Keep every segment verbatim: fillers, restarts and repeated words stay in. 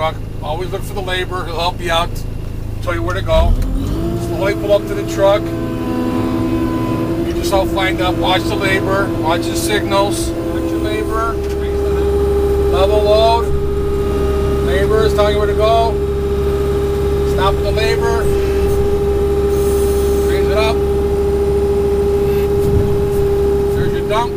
truck. Always look for the labor. He'll help you out, tell you where to go. Slowly pull up to the truck. Get yourself lined up. Watch the labor. Watch the signals. Watch your labor. Level load. Labor is telling you where to go. Stop the labor. Raise it up. There's your dump.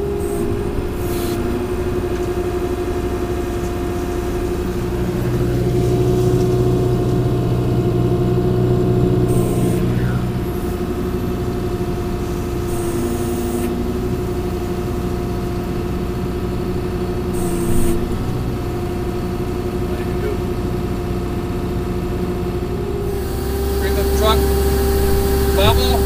Level,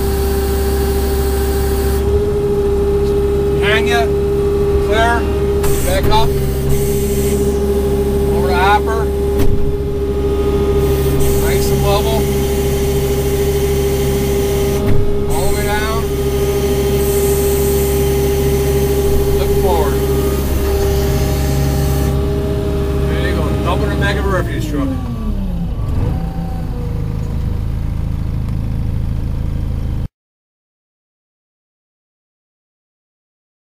hang it, clear, back up, over to hopper.